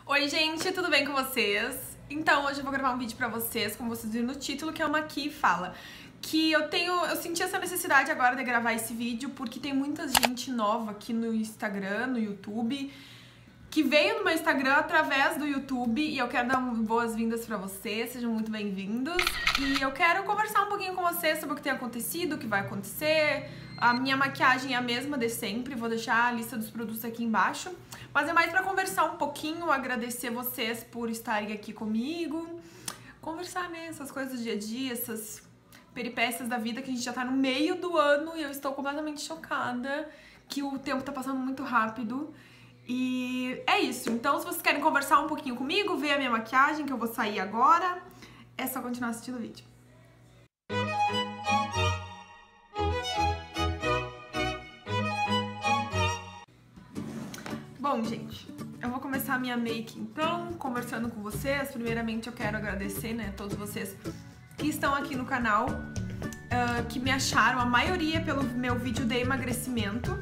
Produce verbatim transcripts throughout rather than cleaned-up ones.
Oi gente, tudo bem com vocês? Então hoje eu vou gravar um vídeo pra vocês, como vocês viram no título, que é uma Aqui Fala. Que eu tenho, eu senti essa necessidade agora de gravar esse vídeo porque tem muita gente nova aqui no Instagram, no YouTube, que veio no meu Instagram através do YouTube e eu quero dar boas-vindas pra vocês, sejam muito bem-vindos. E eu quero conversar um pouquinho com vocês sobre o que tem acontecido, o que vai acontecer. A minha maquiagem é a mesma de sempre, vou deixar a lista dos produtos aqui embaixo. Mas é mais pra conversar um pouquinho, agradecer vocês por estarem aqui comigo. Conversar, né, essas coisas do dia a dia, essas peripécias da vida que a gente já tá no meio do ano e eu estou completamente chocada que o tempo tá passando muito rápido. E é isso, então se vocês querem conversar um pouquinho comigo, ver a minha maquiagem, que eu vou sair agora, é só continuar assistindo o vídeo. Bom, gente, eu vou começar a minha make então, conversando com vocês. Primeiramente eu quero agradecer, né, a todos vocês que estão aqui no canal, uh, que me acharam, a maioria pelo meu vídeo de emagrecimento.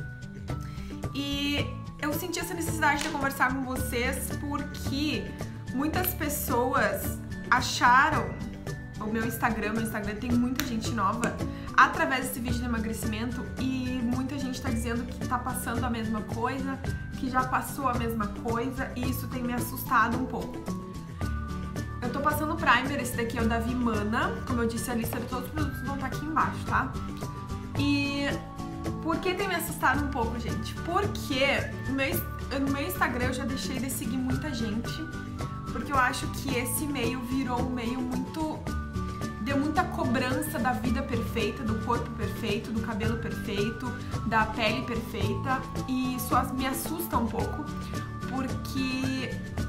E eu senti essa necessidade de conversar com vocês porque muitas pessoas acharam o meu Instagram, meu Instagram tem muita gente nova através desse vídeo de emagrecimento e muita gente tá dizendo que tá passando a mesma coisa, que já passou a mesma coisa e isso tem me assustado um pouco. Eu tô passando o primer, esse daqui é o da Vimana, como eu disse, a lista de todos os produtos vão estar aqui embaixo, tá? E por que tem me assustado um pouco, gente? Porque no meu, no meu Instagram eu já deixei de seguir muita gente, porque eu acho que esse meio virou um meio muito... deu muita cobrança da vida perfeita, do corpo perfeito, do cabelo perfeito, da pele perfeita, e isso me assusta um pouco, porque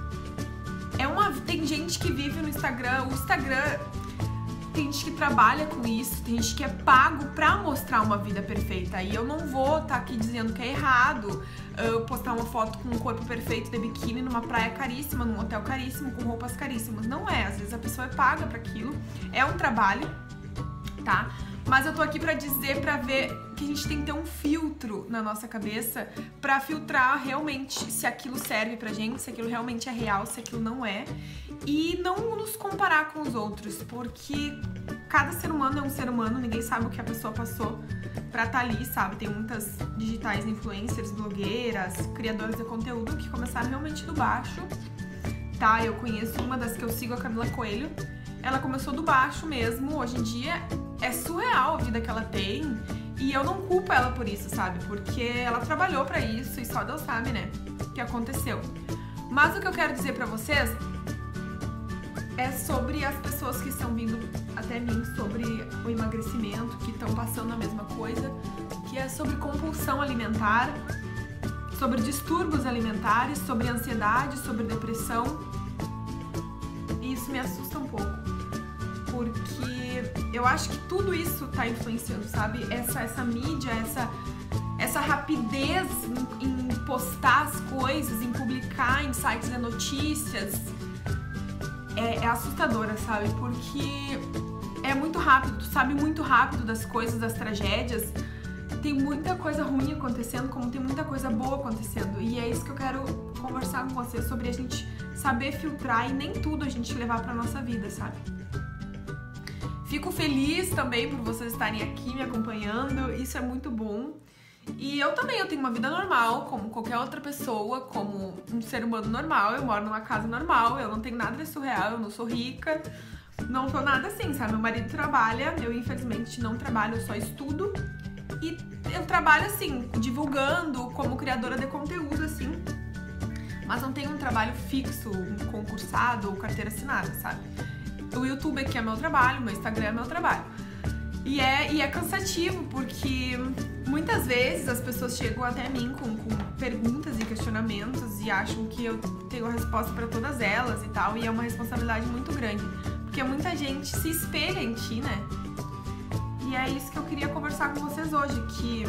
é uma... tem gente que vive no Instagram, o Instagram... tem gente que trabalha com isso, tem gente que é pago pra mostrar uma vida perfeita. E eu não vou estar aqui dizendo que é errado eu postar uma foto com um corpo perfeito de biquíni numa praia caríssima, num hotel caríssimo, com roupas caríssimas. Não é, às vezes a pessoa é paga pra aquilo, é um trabalho, tá? Mas eu tô aqui pra dizer, pra ver que a gente tem que ter um filtro na nossa cabeça pra filtrar realmente se aquilo serve pra gente, se aquilo realmente é real, se aquilo não é. E não nos comparar com os outros, porque cada ser humano é um ser humano, ninguém sabe o que a pessoa passou pra estar ali, sabe? Tem muitas digitais influencers, blogueiras, criadoras de conteúdo que começaram realmente do baixo, tá? Eu conheço uma das que eu sigo, a Camila Coelho. Ela começou do baixo mesmo, hoje em dia é surreal a vida que ela tem e eu não culpo ela por isso, sabe? Porque ela trabalhou pra isso e só Deus sabe, né, o que aconteceu. Mas o que eu quero dizer pra vocês é sobre as pessoas que estão vindo até mim sobre o emagrecimento, que estão passando a mesma coisa, que é sobre compulsão alimentar, sobre distúrbios alimentares, sobre ansiedade, sobre depressão. E isso me assusta um pouco, porque eu acho que tudo isso tá influenciando, sabe? Essa, essa mídia, essa, essa rapidez em, em postar as coisas, em publicar em sites de notícias, é, é assustadora, sabe? Porque é muito rápido, tu sabe muito rápido das coisas, das tragédias. Tem muita coisa ruim acontecendo, como tem muita coisa boa acontecendo. E é isso que eu quero conversar com vocês, sobre a gente saber filtrar e nem tudo a gente levar pra nossa vida, sabe? Fico feliz também por vocês estarem aqui me acompanhando, isso é muito bom. E eu também, eu tenho uma vida normal, como qualquer outra pessoa, como um ser humano normal, eu moro numa casa normal, eu não tenho nada de surreal, eu não sou rica, não sou nada assim, sabe? Meu marido trabalha, eu infelizmente não trabalho, eu só estudo. E eu trabalho assim, divulgando como criadora de conteúdo, assim, mas não tenho um trabalho fixo, um concursado ou carteira assinada, sabe? O YouTube aqui é meu trabalho, meu Instagram é meu trabalho. E é, e é cansativo, porque muitas vezes as pessoas chegam até mim com, com perguntas e questionamentos e acham que eu tenho a resposta para todas elas e tal, e é uma responsabilidade muito grande, porque muita gente se espelha em ti, né? E é isso que eu queria conversar com vocês hoje, que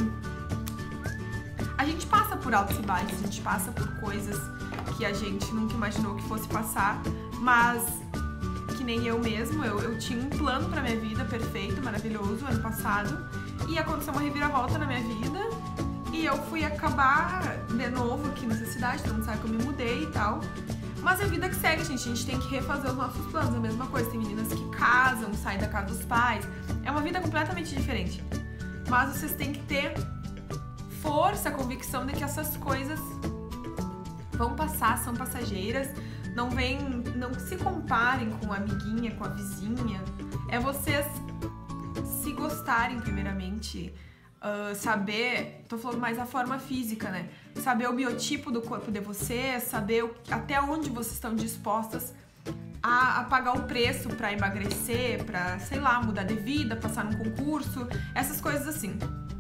a gente passa por altos e baixos, a gente passa por coisas que a gente nunca imaginou que fosse passar, mas que nem eu mesmo, eu, eu tinha um plano pra minha vida perfeito, maravilhoso, ano passado, e aconteceu uma reviravolta na minha vida, e eu fui acabar de novo aqui nessa cidade, todo mundo sabe que eu me mudei e tal, Mas é a vida que segue, gente. A gente tem que refazer os nossos planos. É a mesma coisa. Tem meninas que casam, saem da casa dos pais. É uma vida completamente diferente. Mas vocês têm que ter força, convicção de que essas coisas vão passar, são passageiras. Não vem, não se comparem com a amiguinha, com a vizinha. É vocês se gostarem primeiramente. Uh, saber, tô falando mais da forma física, né? Saber o biotipo do corpo de vocês, saber o, até onde vocês estão dispostas a, a pagar o preço pra emagrecer, pra, sei lá, mudar de vida, passar num concurso, essas coisas assim.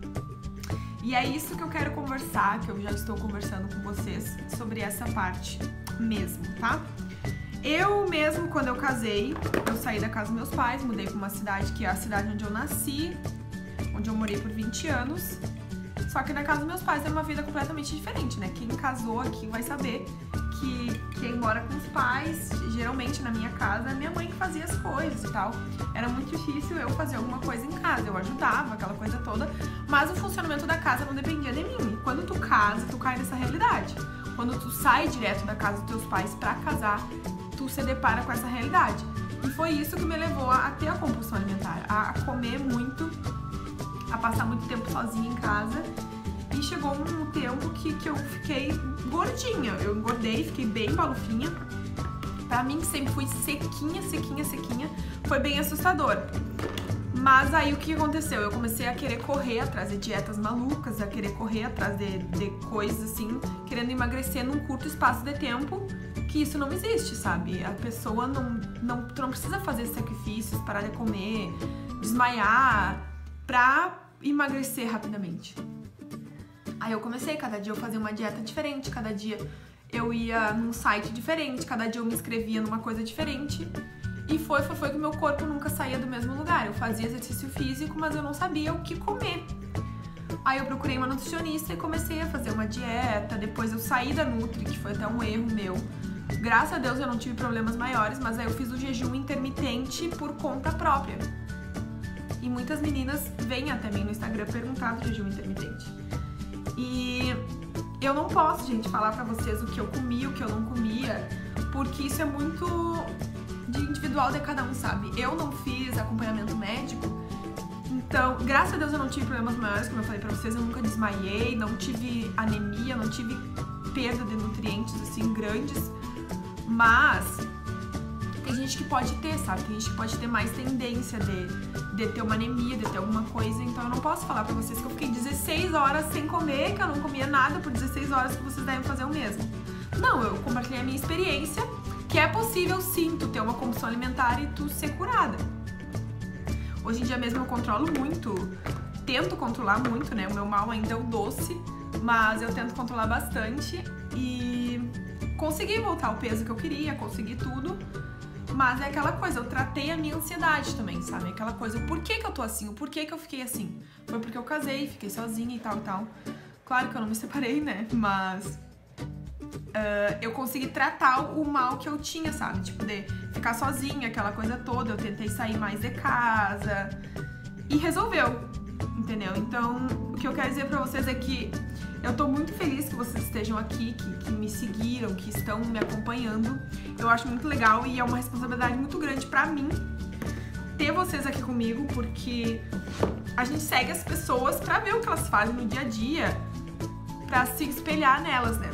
E é isso que eu quero conversar, que eu já estou conversando com vocês sobre essa parte mesmo, tá? Eu mesmo, quando eu casei, eu saí da casa dos meus pais, mudei pra uma cidade que é a cidade onde eu nasci, onde eu morei por vinte anos. Só que na casa dos meus pais é uma vida completamente diferente, né? Quem casou aqui vai saber que quem mora com os pais, geralmente na minha casa, é minha mãe que fazia as coisas e tal. Era muito difícil eu fazer alguma coisa em casa, eu ajudava, aquela coisa toda, mas o funcionamento da casa não dependia de mim. E quando tu casa, tu cai nessa realidade. Quando tu sai direto da casa dos teus pais pra casar, tu se depara com essa realidade. E foi isso que me levou a ter a compulsão alimentar, a comer muito, a passar muito tempo sozinha em casa. E chegou um tempo que, que eu fiquei gordinha. Eu engordei, fiquei bem balufinha. Pra mim, que sempre fui sequinha, sequinha, sequinha, foi bem assustador. Mas aí o que aconteceu? Eu comecei a querer correr atrás de dietas malucas, a querer correr atrás de, de coisas assim, querendo emagrecer num curto espaço de tempo, que isso não existe, sabe? A pessoa não, não, tu não precisa fazer sacrifícios, parar de comer, desmaiar, pra emagrecer rapidamente. Aí eu comecei, cada dia eu fazia uma dieta diferente, cada dia eu ia num site diferente, cada dia eu me inscrevia numa coisa diferente. E foi, foi, foi que meu corpo nunca saía do mesmo lugar. Eu fazia exercício físico, mas eu não sabia o que comer. Aí eu procurei uma nutricionista e comecei a fazer uma dieta. Depois eu saí da Nutri, que foi até um erro meu. Graças a Deus eu não tive problemas maiores, mas aí eu fiz o jejum intermitente por conta própria. E muitas meninas vêm até mim no Instagram perguntar do jejum intermitente. E eu não posso, gente, falar pra vocês o que eu comia, o que eu não comia, porque isso é muito de individual de cada um, sabe? Eu não fiz acompanhamento médico, então, graças a Deus eu não tive problemas maiores, como eu falei pra vocês, eu nunca desmaiei, não tive anemia, não tive perda de nutrientes, assim, grandes, mas tem gente que pode ter, sabe? Tem gente que pode ter mais tendência de, de ter uma anemia, de ter alguma coisa. Então eu não posso falar pra vocês que eu fiquei dezesseis horas sem comer, que eu não comia nada por dezesseis horas, que vocês devem fazer o mesmo. Não, eu compartilhei a minha experiência, que é possível sim tu ter uma compulsão alimentar e tu ser curada. Hoje em dia mesmo eu controlo muito, tento controlar muito, né? O meu mal ainda é o doce, mas eu tento controlar bastante e consegui voltar ao peso que eu queria, consegui tudo. Mas é aquela coisa, eu tratei a minha ansiedade também, sabe? Aquela coisa, o porquê que eu tô assim, o porquê que eu fiquei assim. Foi porque eu casei, fiquei sozinha e tal e tal. Claro que eu não me separei, né? Mas uh, eu consegui tratar o mal que eu tinha, sabe? Tipo, de ficar sozinha, aquela coisa toda. Eu tentei sair mais de casa e resolveu, entendeu? Então, o que eu quero dizer pra vocês é que eu tô muito feliz que vocês estejam aqui, que, que me seguiram, que estão me acompanhando. Eu acho muito legal e é uma responsabilidade muito grande pra mim ter vocês aqui comigo, porque a gente segue as pessoas pra ver o que elas fazem no dia a dia, pra se espelhar nelas, né?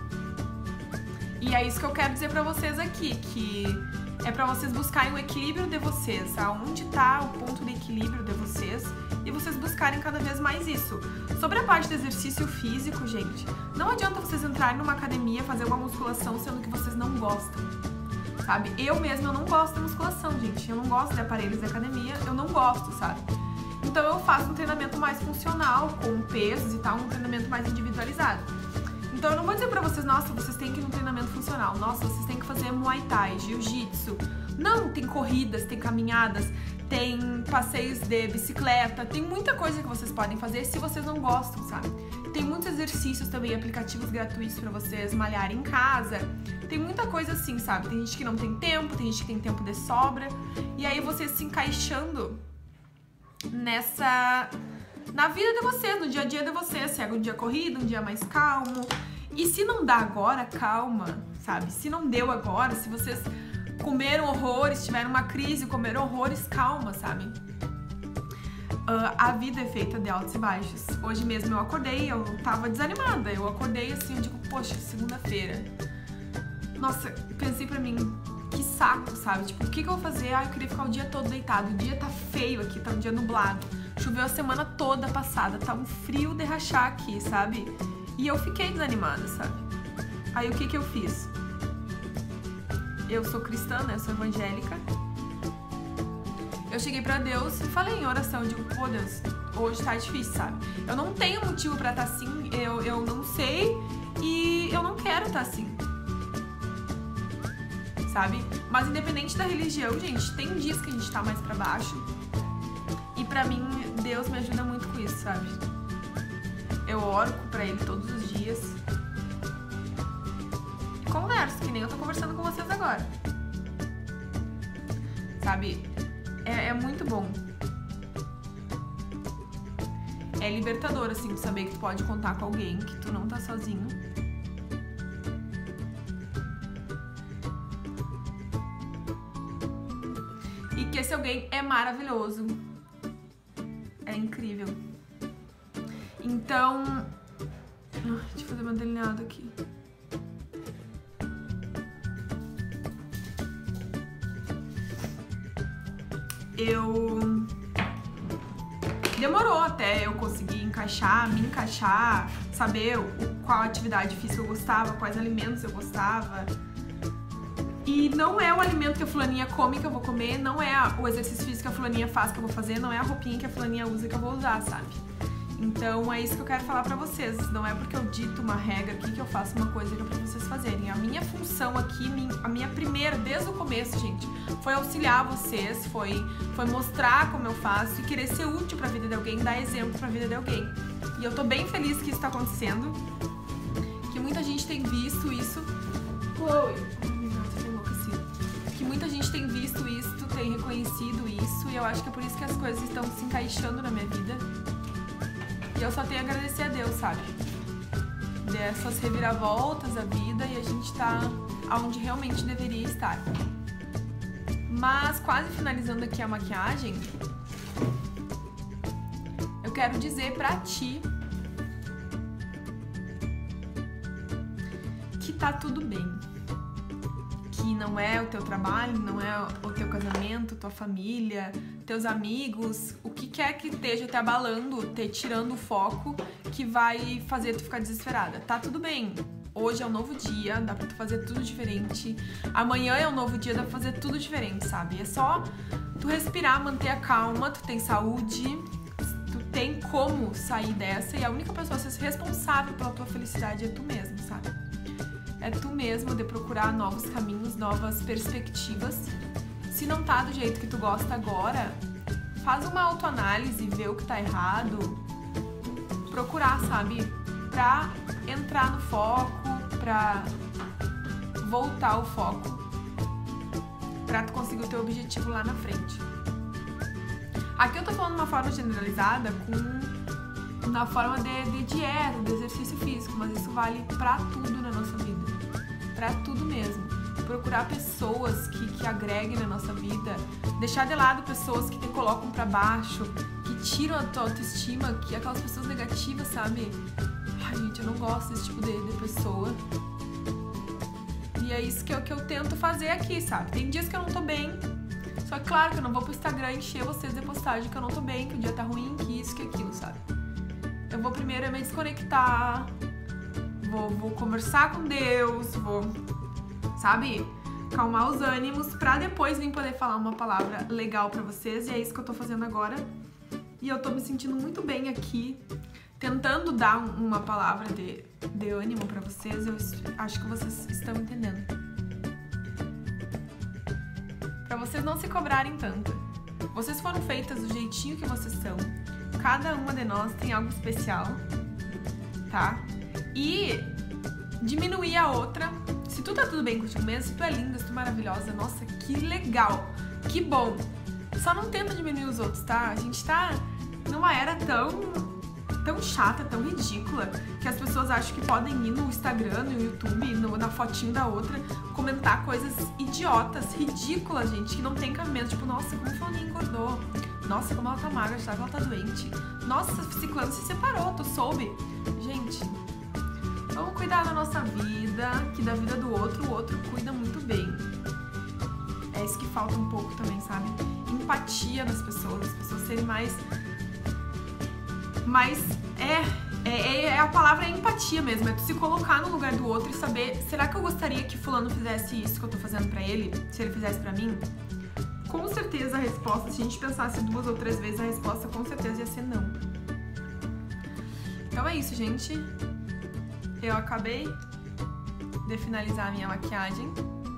E é isso que eu quero dizer pra vocês aqui, que é pra vocês buscarem o equilíbrio de vocês, aonde tá o ponto de equilíbrio de vocês, e vocês buscarem cada vez mais isso. Sobre a parte do exercício físico, gente, não adianta vocês entrarem numa academia, fazer uma musculação, sendo que vocês não gostam, sabe? Eu mesma, eu não gosto de musculação, gente. Eu não gosto de aparelhos de academia, eu não gosto, sabe? Então eu faço um treinamento mais funcional, com pesos e tal, um treinamento mais individualizado. Então eu não vou dizer pra vocês, nossa, vocês têm que ir num treinamento funcional, nossa, vocês têm que fazer Muay Thai, Jiu-Jitsu. Não, tem corridas, tem caminhadas, tem passeios de bicicleta, tem muita coisa que vocês podem fazer se vocês não gostam, sabe? Tem muitos exercícios também, aplicativos gratuitos pra vocês malharem em casa. Tem muita coisa assim, sabe? Tem gente que não tem tempo, tem gente que tem tempo de sobra. E aí vocês se encaixando nessa... na vida de vocês, no dia a dia de vocês. Se é um dia corrido, um dia mais calmo. E se não dá agora, calma, sabe? Se não deu agora, se vocês comeram horrores, tiveram uma crise, comeram horrores, calma, sabe? Uh, a vida é feita de altos e baixos. Hoje mesmo eu acordei, eu tava desanimada. Eu acordei assim, eu digo, poxa, segunda-feira. Nossa, pensei pra mim, que saco, sabe? Tipo, o que que eu vou fazer? Ah, eu queria ficar o dia todo deitado. O dia tá feio aqui, tá um dia nublado. Choveu a semana toda passada, tá um frio de rachar aqui, sabe? E eu fiquei desanimada, sabe? Aí o que que eu fiz? Eu sou cristã, né? Eu sou evangélica. Eu cheguei pra Deus e falei em oração, eu digo, pô Deus, hoje tá difícil, sabe? Eu não tenho motivo pra estar assim, eu, eu não sei e eu não quero estar assim, sabe? Mas independente da religião, gente, tem dias que a gente tá mais pra baixo e pra mim, Deus me ajuda muito com isso, sabe? Eu oro pra Ele todos os dias e converso, que nem eu tô conversando com vocês agora, sabe? É, é muito bom. É libertador, assim, saber que tu pode contar com alguém, que tu não tá sozinho. E que esse alguém é maravilhoso. É incrível. Então... Deixa eu fazer meu delineado aqui. Eu... Demorou até eu conseguir encaixar, me encaixar, saber o, qual atividade física eu gostava, quais alimentos eu gostava. E não é o alimento que a fulaninha come que eu vou comer, não é o exercício físico que a fulaninha faz que eu vou fazer, não é a roupinha que a fulaninha usa que eu vou usar, sabe? Então é isso que eu quero falar pra vocês. Não é porque eu dito uma regra aqui que eu faço uma coisa que é pra vocês fazerem. A minha função aqui, a minha primeira, desde o começo, gente, foi auxiliar vocês, foi, foi mostrar como eu faço e querer ser útil pra vida de alguém, dar exemplo pra vida de alguém. E eu tô bem feliz que isso tá acontecendo, que muita gente tem visto isso. Chloe! Que muita gente tem visto isso, tem reconhecido isso, e eu acho que é por isso que as coisas estão se encaixando na minha vida. E eu só tenho a agradecer a Deus, sabe? Dessas reviravoltas da vida e a gente tá onde realmente deveria estar. Mas quase finalizando aqui a maquiagem, eu quero dizer pra ti que tá tudo bem. Que não é o teu trabalho, não é o teu casamento, tua família, teus amigos, o que quer que esteja te abalando, te tirando o foco, que vai fazer tu ficar desesperada. Tá tudo bem. Hoje é um novo dia, dá pra tu fazer tudo diferente. Amanhã é um novo dia, dá pra fazer tudo diferente, sabe? É só tu respirar, manter a calma, tu tem saúde, tu tem como sair dessa e a única pessoa a ser responsável pela tua felicidade é tu mesmo, sabe? É tu mesmo de procurar novos caminhos, novas perspectivas. Se não tá do jeito que tu gosta agora, faz uma autoanálise, vê o que tá errado. Procurar, sabe? Pra entrar no foco, pra voltar o foco, pra tu conseguir o teu objetivo lá na frente. Aqui eu tô falando de uma forma generalizada, com na forma de, de dieta, de exercício físico, mas isso vale pra tudo na nossa vida. Pra tudo mesmo. Procurar pessoas que, que agreguem na nossa vida, deixar de lado pessoas que te colocam pra baixo, que tiram a tua autoestima, que aquelas pessoas negativas, sabe? Ai, gente, eu não gosto desse tipo de, de pessoa. E é isso que eu, que eu tento fazer aqui, sabe? Tem dias que eu não tô bem, só que claro que eu não vou pro Instagram encher vocês de postagem que eu não tô bem, que o dia tá ruim, que isso, que aquilo, sabe? Eu vou primeiro me desconectar, vou, vou conversar com Deus, vou, sabe, calmar os ânimos pra depois vir poder falar uma palavra legal pra vocês. E é isso que eu tô fazendo agora. E eu tô me sentindo muito bem aqui, tentando dar uma palavra de, de ânimo pra vocês. Eu acho que vocês estão entendendo. Pra vocês não se cobrarem tanto. Vocês foram feitas do jeitinho que vocês são. Cada uma de nós tem algo especial, tá? E diminuir a outra. Se tu tá tudo bem contigo mesmo, se tu é linda, se tu é maravilhosa, nossa, que legal, que bom. Só não tenta diminuir os outros, tá? A gente tá numa era tão tão chata, tão ridícula, que as pessoas acham que podem ir no Instagram, no YouTube, no, na fotinho da outra, comentar coisas idiotas, ridículas, gente, que não tem cabimento. Tipo, nossa, como a fulaninha engordou. Nossa, como ela tá magra, será que ela tá doente? Nossa, ciclano se separou, tu soube? Gente, vamos cuidar da nossa vida, que da vida do outro, o outro cuida muito bem. É isso que falta um pouco também, sabe? Empatia nas pessoas, as pessoas serem mais... Mas é, é, é a palavra é empatia mesmo, é tu se colocar no lugar do outro e saber, será que eu gostaria que fulano fizesse isso que eu tô fazendo pra ele? Se ele fizesse pra mim? Com certeza a resposta, se a gente pensasse duas ou três vezes, a resposta com certeza ia ser não. Então é isso, gente. Eu acabei de finalizar a minha maquiagem.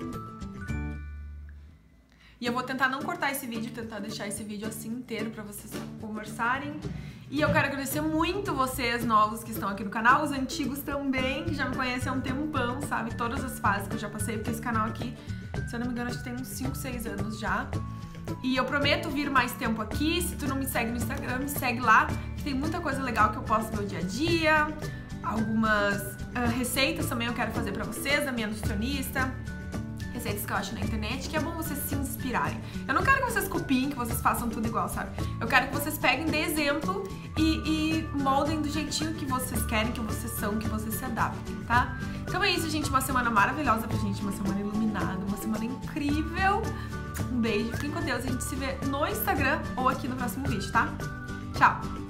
E eu vou tentar não cortar esse vídeo, tentar deixar esse vídeo assim inteiro pra vocês conversarem. E eu quero agradecer muito vocês novos que estão aqui no canal, os antigos também, que já me conhecem há um tempão, sabe? Todas as fases que eu já passei, porque esse canal aqui, se eu não me engano, acho que tem uns cinco, seis anos já. E eu prometo vir mais tempo aqui. Se tu não me segue no Instagram, me segue lá, que tem muita coisa legal que eu posto no meu dia a dia. Algumas uh, receitas também eu quero fazer pra vocês, da minha nutricionista. Receitas que eu acho na internet, que é bom vocês se inspirarem. Eu não quero que vocês copiem, que vocês façam tudo igual, sabe? Eu quero que vocês peguem de exemplo e, e moldem do jeitinho que vocês querem, que vocês são, que vocês se adaptem, tá? Então é isso, gente. Uma semana maravilhosa pra gente, uma semana iluminada, uma semana incrível. Um beijo, fiquem com Deus. A gente se vê no Instagram ou aqui no próximo vídeo, tá? Tchau!